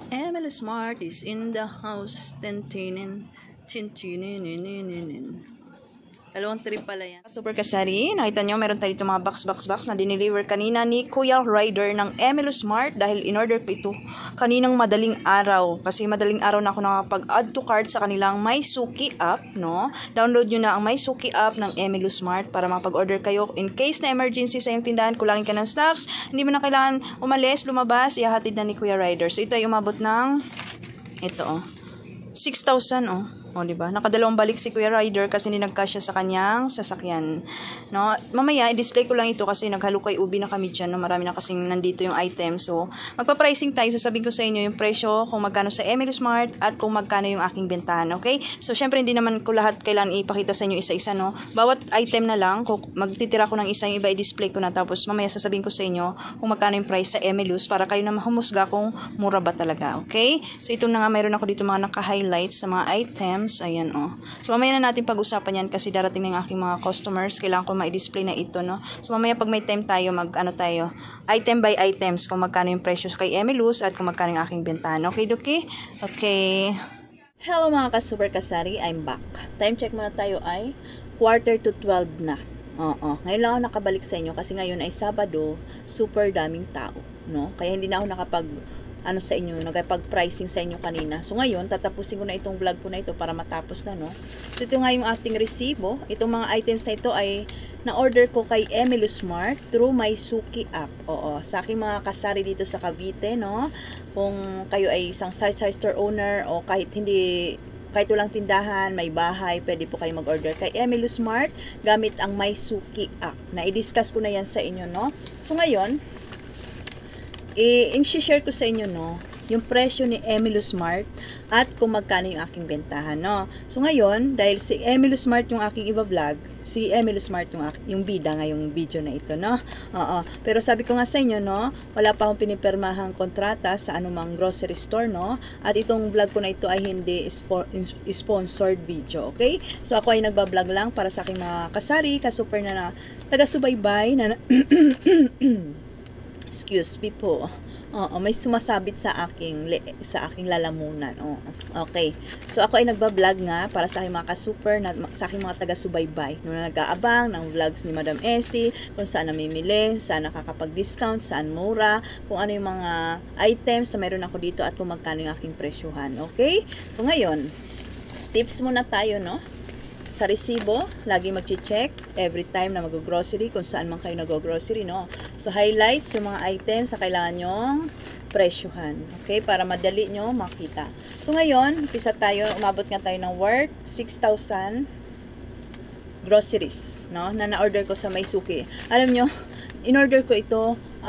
Emily Smart is in the house. Tintinin. Tintinin. Dalawang trip pala yan. Super kasari. Nakita nyo, meron tayo itong mga box na dineliver kanina ni Kuya Rider ng Emily Smart dahil in-order ko ito kaninang madaling araw. Kasi madaling araw na ako nakapag-add to cart sa kanilang MySuki app, no? Download nyo na ang MySuki app ng Emily Smart para makapag-order kayo. In case na emergency sa iyong tindahan, kulangin ka ng stocks, hindi mo na kailangan umalis, lumabas, ihahatid na ni Kuya Rider. So ito ay umabot ng, ito 6,000 O, diba? Nakadalawang balik si Kuya Rider kasi ninagkasya sa kanyang sasakyan. No? Mamaya, i-display ko lang ito kasi naghalukay ubi na kami dyan. No? Marami na kasing nandito yung item. So, magpa-pricing tayo. Sasabihin ko sa inyo yung presyo, kung magkano sa Emily Smart at kung magkano yung aking bentahan. Okay? So, syempre, hindi naman ko lahat kailangan ipakita sa inyo isa-isa. No? Bawat item na lang, kung magtitira ko ng isa, yung iba i-display ko na. Tapos, mamaya sasabihin ko sa inyo kung magkano yung price sa Emilus para kayo na mahumusga kung mura ba talaga. Okay? So, ito na nga, mayroon ako dito mga naka-highlights sa mga items. Ayan, So, mamaya na natin pag-usapan yan kasi darating na yung aking mga customers. Kailangan ko ma-display na ito, no? So, mamaya pag may time tayo, tayo, item by items, kung magkano yung presyo kay Emilus at kung magkano yung aking bentahan. Okay, Duki? Okay. Hello mga ka-super kasari, I'm back. Time check muna tayo ay 11:45 na. Ngayon lang ako nakabalik sa inyo kasi ngayon ay Sabado, super daming tao, no? Kaya hindi na ako sa inyo, nagpag-pricing sa inyo kanina. So ngayon, tatapusin ko na itong vlog ko na ito para matapos na, no? So ito nga yung ating resibo. Itong mga items na ito ay na-order ko kay Emily Smart through MySuki app. Sa aking mga kasari dito sa Cavite, no? Kung kayo ay isang sari-sari store owner o kahit walang tindahan, may bahay, pwede po kayo mag-order kay Emily Smart gamit ang MySuki app. Na-i-discuss ko na yan sa inyo, no? So ngayon, i-share ko sa inyo, no, yung presyo ni Emily Smart at kung magkano yung aking bentahan, no. So ngayon, dahil si Emily Smart yung aking iba-vlog, si Emily Smart yung bida ngayong video na ito, no. Pero sabi ko nga sa inyo, no, wala pa akong pinipirmahang kontrata sa anumang grocery store, no. At itong vlog ko na ito ay hindi sponsored video, okay? So ako ay nagba-vlog lang para sa aking mga kasari, ka-super na taga-subaybay na excuse me po. May sumasabit sa aking lalamunan. Okay. So ako ay nagba-vlog nga para sa aking mga ka-super, sa aking mga taga-subaybay na nag-aabang ng vlogs ni Madam Esty, kung saan namimili, saan nakakapag-discount, saan mura, kung ano yung mga items na meron ako dito at kung magkano yung aking presyuhan. Okay? So ngayon, tips muna tayo, no? Sa resibo, lagi mag-check every time na mag-grocery, kung saan man kayo nag-grocery, no? So, highlights yung mga items na kailangan nyong presyuhan. Okay? Para madali nyo makita. So, ngayon, umpisa tayo, umabot nga tayo ng worth 6,000 groceries, no? Na na-order ko sa MySuki. Alam nyo, in-order ko ito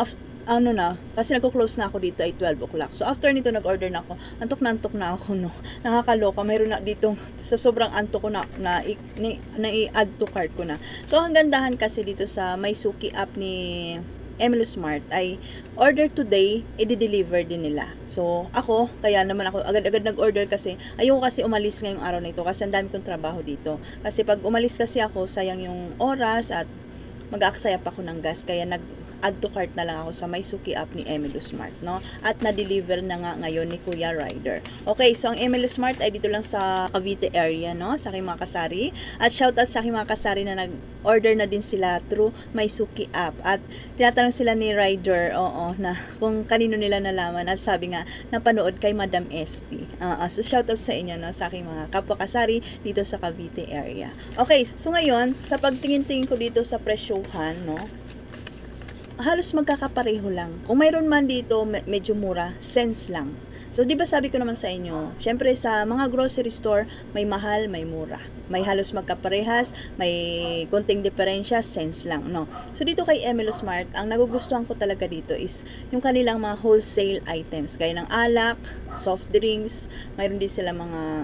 kasi nagko-close na ako dito ay 12 o'clock. So, after nito, nag-order na ako. Antok na ako, no? Nakakaloka. Mayroon na dito, sa sobrang antok ko na i-add to cart ko na. So, ang gandahan kasi dito sa MySuki app ni Emily Smart ay order today, i-deliver din nila. So, kaya naman ako agad-agad nag-order kasi ayoko kasi umalis ngayong araw na ito kasi ang dami kong trabaho dito. Kasi pag umalis kasi ako, sayang yung oras at mag-aaksaya pa ako ng gas. Kaya add to cart na lang ako sa MySuki app ni Emily Smart, no? At na-deliver na nga ngayon ni Kuya Rider. Okay, so ang Emily Smart ay dito lang sa Cavite area, no? Sa aking mga kasari. At shoutout sa aking mga kasari na nag-order na din sila through MySuki app. At tinatanong sila ni Rider, na kung kanino nila nalaman. At sabi nga, napanood kay Madam Esty. So shoutout sa inyo, no? Sa aking mga kapwa kasari dito sa Cavite area. Okay, so ngayon, sa pagtingin-tingin ko dito sa presyuhan, no? Halos magkakapareho lang. Kung mayroon man dito medyo mura, cents lang. So, di ba sabi ko naman sa inyo, syempre sa mga grocery store, may mahal, may mura. May halos magkaparehas, may konting diferensya, cents lang, no? So, dito kay Emily Smart, ang nagugustuhan ko talaga dito is yung kanilang mga wholesale items. Gaya ng alak, soft drinks, mayroon din sila mga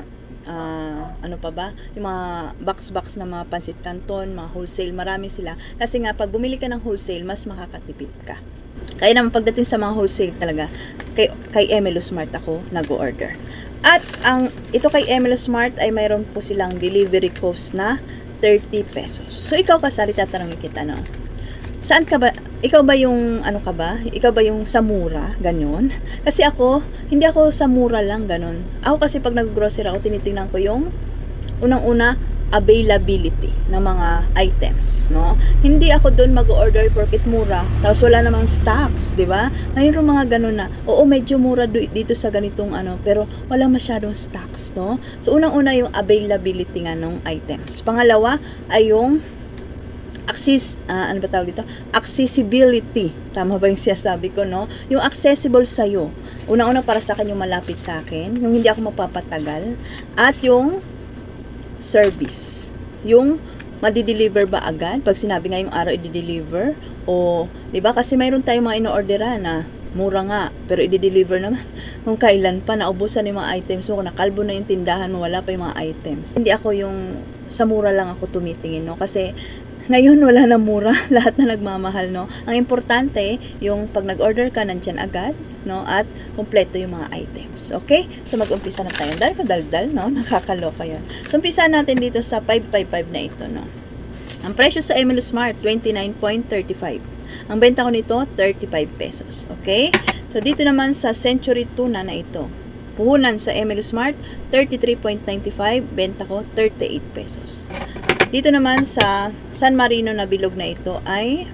yung mga box na mga pansit canton, mga wholesale, marami sila. Kasi nga, pag bumili ka ng wholesale, mas makakatipid ka. Kaya naman pagdating sa mga wholesale talaga, kay Emily Smart ako nag-order. At ito kay Emily Smart ay mayroon po silang delivery cost na 30 pesos. So, ikaw kasari, tatanungin kita, no? Saan ka ba ikaw ba yung, ano ka ba? Ikaw ba yung sa mura? Ganon. Kasi ako, hindi ako sa mura lang, ganon. Ako kasi pag nag-grocery ako, tinitingnan ko yung, unang-una, availability ng mga items, no? Hindi ako doon mag-order porket mura, tapos wala namang stocks, di ba? Mayroong mga ganun na, oo, medyo mura dito sa ganitong ano, pero wala masyadong stocks, no? So, unang-una yung availability nga ng items. Pangalawa ay yung ano ba tawag dito? Accessibility. Tama ba yung sinasabi ko, no? Yung accessible sa'yo. Unang-una para sa akin yung malapit sa akin, yung hindi ako mapapatagal, at yung service. Yung madi-deliver ba agad? Pag sinabi ngayong araw i-deliver, o, di ba? Kasi mayroon tayong mga ino-orderan na mura nga, pero i-deliver naman kung kailan pa, naubusan yung mga items mo, nakalbo na yung tindahan mo, wala pa yung mga items. Hindi ako yung sa mura lang ako tumitingin, no? Kasi ngayon wala na mura, lahat na nagmamahal, no? Ang importante, yung pag nag-order ka, nandyan agad, no? At kumpleto yung mga items, okay? So mag-umpisa na tayo. Dahil ko daldal, no? Nakakaloka yun. So umpisa natin dito sa 555 na ito, no? Ang presyo sa Emilus Smart, 29.35. Ang benta ko nito, 35 pesos, okay? So dito naman sa Century Tuna na ito, puhunan sa Emilus Smart, 33.95, benta ko 38 pesos. Dito naman sa San Marino na bilog na ito ay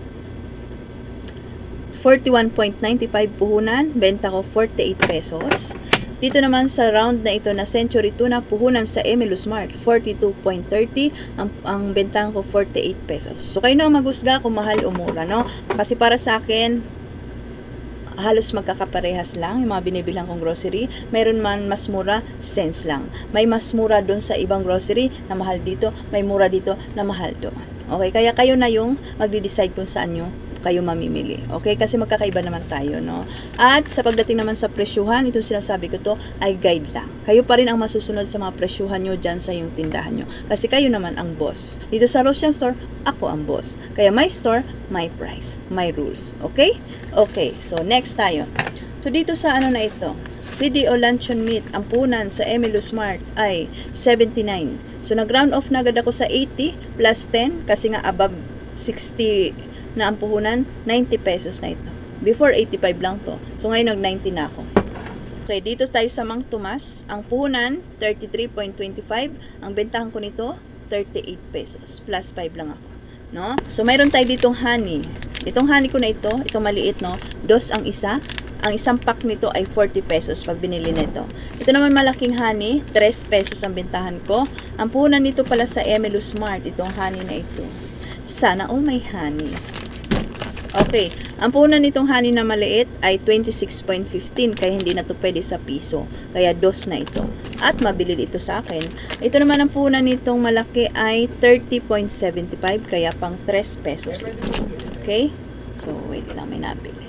41.95 puhunan, benta ko 48 pesos. Dito naman sa round na ito na Century Tuna, puhunan sa Emilus Smart, 42.30, ang benta ko 48 pesos. So kayo na ang maghusga kung mahal o mura, no? Kasi para sa akin, halos magkakaparehas lang yung mga binibilang kong grocery. Mayroon man mas mura, cents lang. May mas mura doon sa ibang grocery na mahal dito, may mura dito na mahal doon. Okay, kaya kayo na yung magde-decide kung saan nyo kayo mamimili. Okay, kasi magkakaiba naman tayo, no? At sa pagdating naman sa presyuhan, itong sinasabi ko to ay guide lang. Kayo pa rin ang masusunod sa mga presyuhan nyo dyan sa yung tindahan nyo. Kasi kayo naman ang boss. Dito sa Rosyam Store, ako ang boss. Kaya my store, my price, my rules. Okay? Okay, so next tayo. So dito sa ano na ito, CDO Luncheon Meat, ang punan sa Emilus Smart ay 79. So nag-round off na agad ako sa 80 plus 10 kasi nga above 60 na ang puhunan, 90 pesos na ito. Before 85 lang to. So ngayon nag-90 na ako. Okay, dito tayo sa Mang Tomas. Ang puhunan, 33.25. Ang bentahan ko nito, 38 pesos. Plus 5 lang ako. No? So mayroon tayo ditong honey. Itong honey ko na ito, itong maliit, no? Dos ang isa. Ang isang pack nito ay 40 pesos pag binili nito. Ito naman malaking honey, 3 pesos ang bentahan ko. Ang puhunan nito pala sa Emilus Smart, itong honey na ito. Sana all may honey. Okay, ang puhunan nitong honey na maliit ay 26.15 kaya hindi na to pwede sa piso. Kaya dos na ito. At mabili ito sa akin. Ito naman ang puhunan nitong malaki ay 30.75 kaya pang 3 pesos. Okay? So, wait lang, may nabili.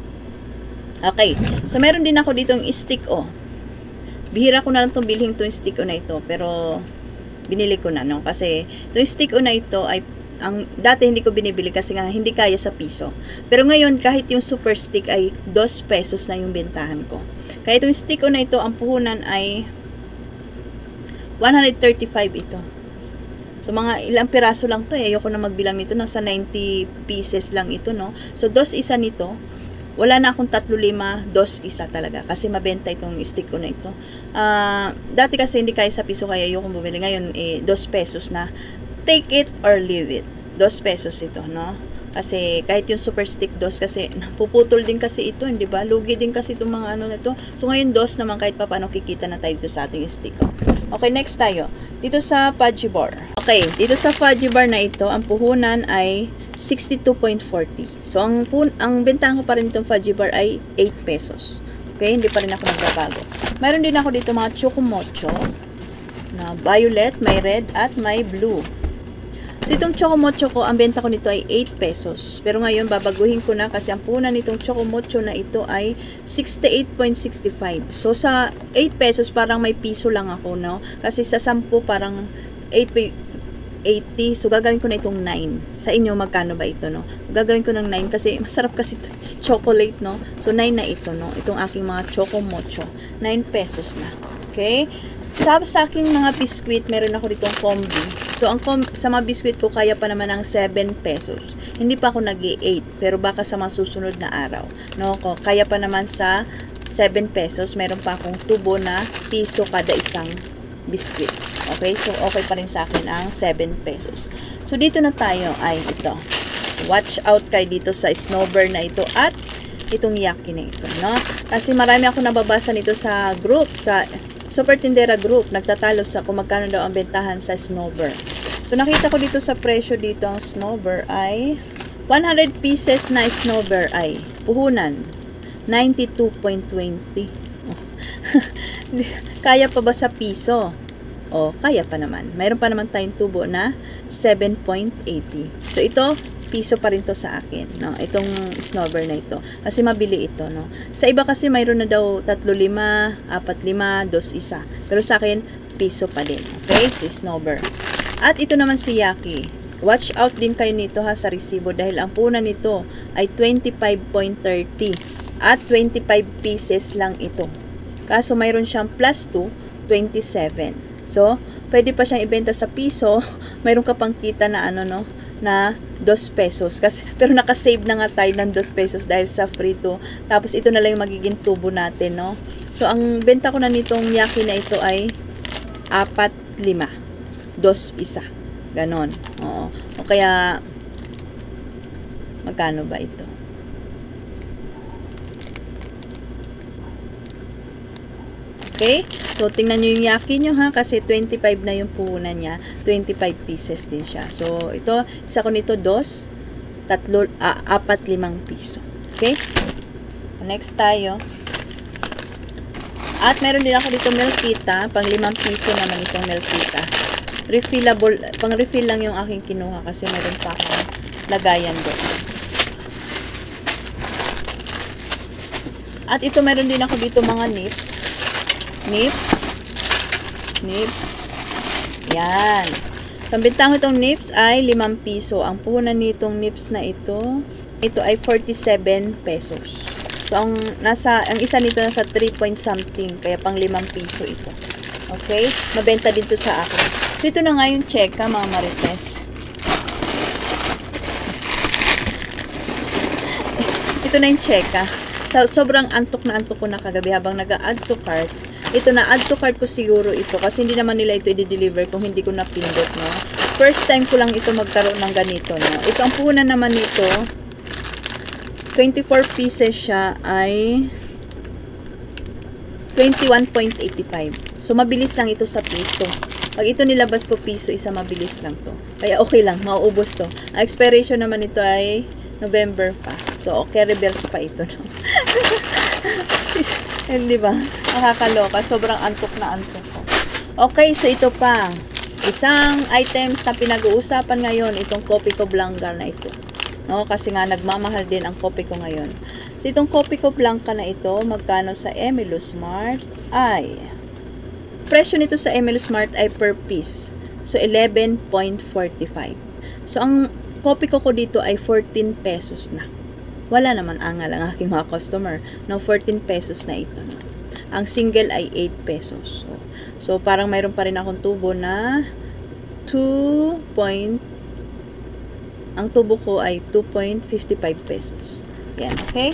Okay, so meron din ako ditong stick o. Bihira ko na lang itong bilhin itong stick o na ito. Pero, binili ko na, no? Kasi, itong stick o na ito ay dati hindi ko binibili kasi nga hindi kaya sa piso. Pero ngayon, kahit yung super stick ay 2 pesos na yung bentahan ko. Kaya itong stick na ito, ang puhunan ay 135 ito. So, mga ilang piraso lang to eh. Ayoko na magbilang nito. Nasa 90 pieces lang ito, no? So, 2 isa nito. Wala na akong 3-5, 2 isa talaga. Kasi mabenta itong stick na ito. Dati kasi hindi kaya sa piso kaya ayoko bumili. Ngayon, 2 pesos na. Take it or leave it. 2 pesos ito, no? Kasi kahit yung super stick 2 kasi puputol din kasi ito, hindi ba? Lugi din kasi itong mga ano na ito. So ngayon 2 naman kahit paano kikita na tayo dito sa ating stick. Okay, next tayo. Dito sa Fudgy Bar. Okay, dito sa Fudgy Bar na ito, ang puhunan ay 62.40. So ang bentahan ko pa rin itong Fudgy Bar ay 8 pesos. Okay, hindi pa rin ako nagbabago. Mayroon din ako dito mga Choco Mocho na violet, may red at may blue. So, itong Choco Mocho ko, ang benta ko nito ay 8 pesos. Pero ngayon, babaguhin ko na kasi ang puhunan nitong Choco Mocho na ito ay 68.65. So, sa 8 pesos, parang may piso lang ako, no? Kasi sa 10, parang 80. So, gagawin ko na itong 9. Sa inyo, magkano ba ito, no? Gagawin ko ng 9 kasi masarap kasi ito, chocolate, no? So, 9 na ito, no? Itong aking mga Choco Mocho. 9 pesos na. Okay? Sa aking mga biskwit, meron ako ditong combi. So, sa mga biskwit ko, kaya pa naman ng 7 pesos. Hindi pa ako nag-8, pero baka sa mga susunod na araw. No? Kaya pa naman sa 7 pesos, meron pa akong tubo na piso kada isang biskwit. Okay? So, okay pa rin sa akin ang 7 pesos. So, dito na tayo ay ito. Watch out kayo dito sa Snowbird na ito at itong Yaki na ito. No? Kasi marami ako nababasa nito sa group, sa Super Tindera Group, nagtatalo sa kung magkano daw ang bentahan sa Snowbird. So, nakita ko dito sa presyo dito ang Snowbird ay 100 pieces na Snowbird ay puhunan 92.20. Kaya pa ba sa piso? O, kaya pa naman. Mayroon pa naman tayong tubo na 7.80. So, ito, piso pa rin to sa akin, no? Itong Snowbird na ito. Kasi mabili ito, no? Sa iba kasi mayroon na daw 3.5, 4.5, 2.1. Pero sa akin, piso pa din. Okay? Si Snowbird. At ito naman si Yaki. Watch out din kayo nito ha sa resibo dahil ang punan nito ay 25.30 at 25 pieces lang ito. Kaso mayroon siyang plus 2, 27. So, pwede pa siyang ibenta sa piso. Mayroon ka pang kita na ano, no? Na 2 pesos. Kasi, pero nakasave na nga tayo ng 2 pesos dahil sa free to. Tapos, ito na lang yung magiging tubo natin, no? So, ang benta ko na nitong Yaki na ito ay 4.5. 2.1. Ganon. Oo. O kaya, magkano ba ito? Okay? So, tingnan nyo yung Yaki nyo ha, kasi 25 na yung puhunan niya. 25 pieces din siya. So, ito, isa ko nito 2, 3, 4, 5 piso. Okay? Next tayo. At meron din ako dito Melkita, pang 5 piso naman itong Melkita. Refillable, pang refill lang yung aking kinuha kasi meron pa akong lagayan doon. At ito meron din ako dito mga nips. Nips. Yan. So, ang benta ko itong nips ay 5 piso. Ang puhunan nitong nips na ito ay 47 pesos. So, ang isa nito nasa 3 point something. Kaya pang 5 piso ito. Okay? Mabenta din to sa akin. So, ito na nga yung cheka, mga marites. Ito na yung cheka. So, sobrang antok na antok ko na kagabi habang nag-add to cart. Ito na, add to cart ko siguro ito kasi hindi naman nila ito i-deliver kung hindi ko napindot, no? First time ko lang ito magkaroon ng ganito, no? Ito, ang puhunan naman nito, 24 pieces siya ay 21.85. So, mabilis lang ito sa piso. Pag ito nilabas ko piso, isa mabilis lang to. Kaya okay lang, mauubos to. Ang expiration naman ito ay November pa. So, okay, reverse pa ito, no? Hindi ba? Nakakaloka. Sobrang antok na antok ko. Okay, so ito pa. Isang items na pinag-uusapan ngayon, itong Kopi Ko Blanca na ito. No? Kasi nga, nagmamahal din ang Kopi Ko ngayon. So, itong Kopi Ko Blanca na ito, magkano sa Emilus Mart ay... Presyo nito sa Emilus Mart ay per piece. So, 11.45. So, ang Kopi Ko dito ay 14 pesos na. Wala naman angal ang aking mga customer. No, 14 pesos na ito. No? Ang single ay 8 pesos. So, parang mayroon pa rin akong tubo na ang tubo ko ay 2.55 pesos. Yan, okay?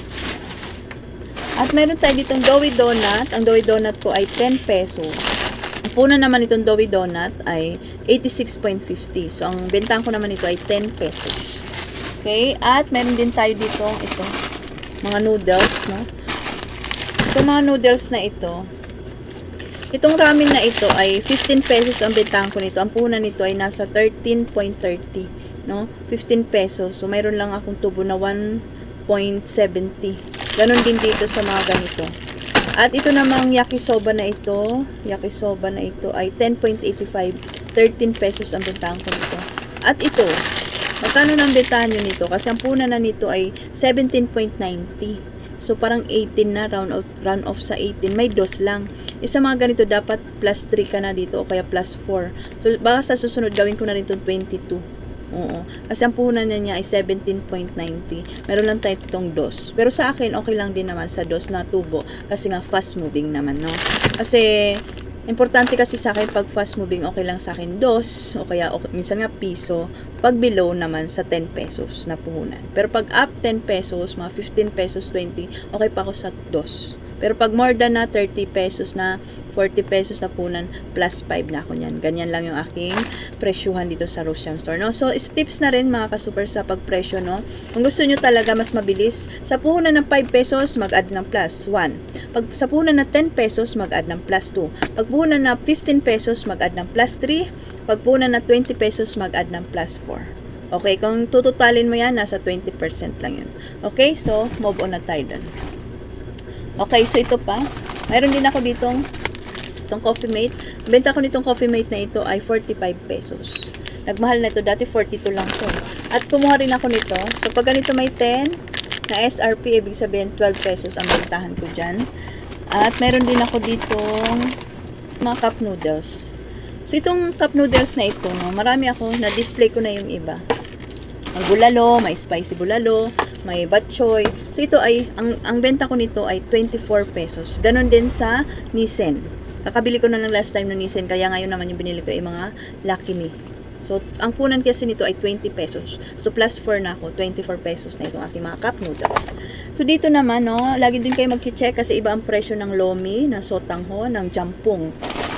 At meron tayo ditong Doughy Donut. Ang Doughy Donut ko ay 10 pesos. Ang puno naman itong Doughy Donut ay 86.50. So, ang bentahan ko naman ito ay 10 pesos. Okay, at meron din tayo dito ito, mga noodles, no? Itong mga noodles na ito, itong ramen na ito ay 15 pesos ang bentahan ko nito. Ang puhunan nito ay nasa 13.30, no? 15 pesos. So, mayroon lang akong tubo na 1.70. Ganon din dito sa mga ganito. At ito namang yakisoba na ito ay 10.85, 13 pesos ang bentahan ko nito. At ito, magkano nang bentahan nyo nito? Kasi ang punan na nito ay 17.90. So, parang 18 na, round off sa 18. May dos lang. Isa mga ganito, dapat plus 3 ka na dito o kaya plus 4. So, baka sa susunod, gawin ko na rin itong 22. Oo. Kasi ang puhunan niya ay 17.90. Meron lang tayo itong dos. Pero sa akin, okay lang din naman sa dos na tubo. Kasi nga, fast moving naman, no? Kasi, Importante kasi sa akin, pag fast moving, okay lang sa akin 2, o kaya minsan nga piso. Pag below naman sa 10 pesos na puhunan. Pero pag up 10 pesos, mga 15 pesos, 20, okay pa ako sa 2. Pero pag more than na 30 pesos na 40 pesos na punan, plus 5 na ako niyan. Ganyan lang yung aking presyuhan dito sa Rose Jam Store, no? So, tips na rin mga ka-super sa pagpresyo, no? Kung gusto nyo talaga mas mabilis, sa puhunan ng 5 pesos, mag-add ng plus 1. Pag sa puhunan ng 10 pesos, mag-add ng plus 2. Pag puhunan ng 15 pesos, mag-add ng plus 3. Pag puhunan ng 20 pesos, mag-add ng plus 4. Okay, kung tututalin mo yan, nasa 20% lang yun. Okay, so, move on na tayo dun. Okay, so ito pa. Mayroon din ako ditong Coffee Mate. Benta ko nitong Coffee Mate na ito ay 45 pesos. Nagmahal na ito. Dati 42 lang ito. At kumuha rin ako nito. So, pag ganito may 10 na SRP, ibig sabihin 12 pesos ang bentahan ko dyan. At meron din ako ditong mga cup noodles. So, itong cup noodles na ito, no, marami ako. Na-display ko na yung iba. May bulalo, may spicy bulalo, may bok choy. So ito ay, ang benta ko nito ay 24 pesos. Ganon din sa Nissin. Kakabili ko na ng last time ng Nissin, kaya ngayon naman yung binili ko ay mga Lucky Me. So, ang punan kasi nito ay 20 pesos. So, plus 4 na ako, 24 pesos na itong aking mga cup noodles. So, dito naman, no, lagi din kayo mag-check kasi iba ang presyo ng lomi, ng sotangho, ng jampong.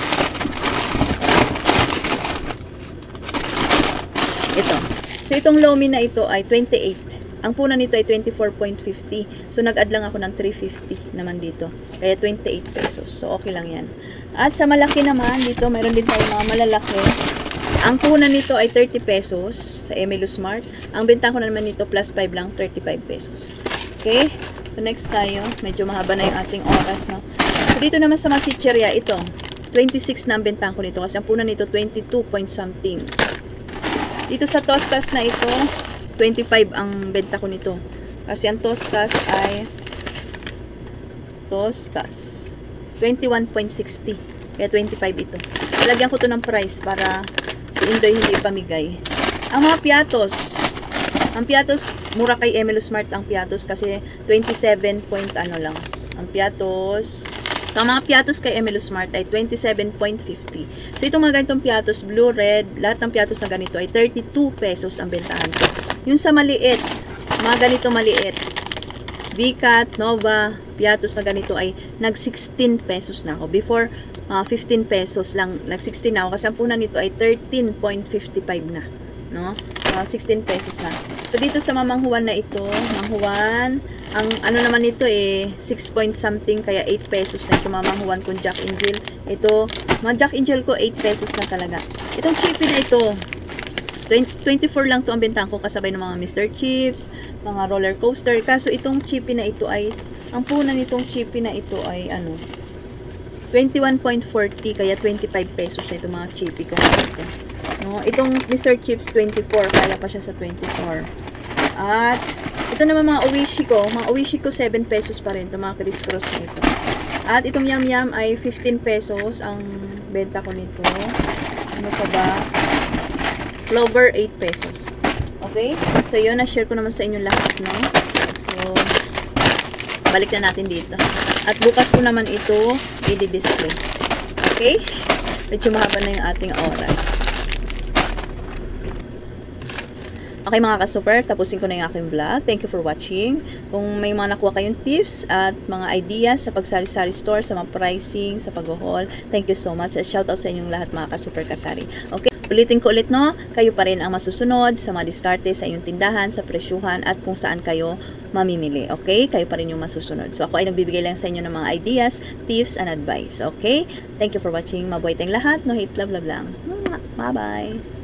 Ito. So, itong lomi na ito ay 28. Ang punan nito ay 24.50. So, nag-add lang ako ng 350 naman dito. Kaya 28 pesos. So, okay lang yan. At sa malaki naman, dito, mayroon din tayo mga malalaki. Ang punan nito ay 30 pesos sa Emilus Mart. Ang benta ko naman nito plus 5 lang, 35 pesos. Okay? So, next tayo. Medyo mahaba na yung ating oras, no? So, dito naman sa mga chichirya, ito. 26 na ang benta ko nito. Kasi ang punan nito, 22 point something. Dito sa tostas na ito, 25 ang benta ko nito. Kasi ang tostas ay 21.60. Kaya 25 ito. Lagyan ko to ng price para si Indoy hindi pamigay. Ang mga piatos. Ang piatos, mura kay Emilus Mart ang piatos kasi 27 point ano lang. Ang piatos. So, ang mga piatos kay Emilus Mart ay 27.50. So, itong mga ganitong piatos, blue, red, lahat ng piatos na ganito ay 32 pesos ang bentahan ko. Yung sa maliit, mga ganito maliit, Vicat, Nova, piatos na ganito ay nag-16 pesos na ako. Before, 15 pesos lang, nag-16 na ako kasi ang punan nito ay 13.55 na. No? 16 pesos na. So, dito sa mamanghuan na ito, manghuan, ang ano naman ito 6 point something, kaya 8 pesos na ito mamanghuan kung Jack and Jill. Ito, mga Jack and Jill ko, 8 pesos na talaga. Itong chippy na ito, 24 lang to ang bentahan ko kasabay ng mga Mr. Chips, mga roller coaster. Kaso itong chippy na ito ay, ang punan nitong chippy na ito ay, 21.40, kaya 25 pesos na ito mga chippy ko. No, itong Mr. Chips 24, kaya pa siya sa 24. At ito naman mga Oishi ko 7 pesos pa rin, ito mga criss-cross nito. At itong Yum Yum ay 15 pesos ang benta ko nito. Ano pa ba? Clover 8 pesos. Okay? So yun, na-share ko naman sa inyo lahat, no? So balik na natin dito. At bukas ko naman ito i-display. Okay? Medyo mahaba na yung ating oras. Okay mga ka-super, tapusin ko na yung aking vlog. Thank you for watching. Kung may mga nakuha kayong tips at mga ideas sa pagsari-sari store, sa mga pricing, sa pag-haul, thank you so much. At shout out sa inyong lahat mga ka-super kasari. Okay, ulitin ko ulit, no? Kayo pa rin ang masusunod sa mga diskarte sa inyong tindahan, sa presyuhan, at kung saan kayo mamimili. Okay? Kayo pa rin yung masusunod. So ako ay nagbibigay lang sa inyo ng mga ideas, tips, and advice. Okay? Thank you for watching. Mabuhay tayong lahat. No hate, love, love lang. Bye-bye.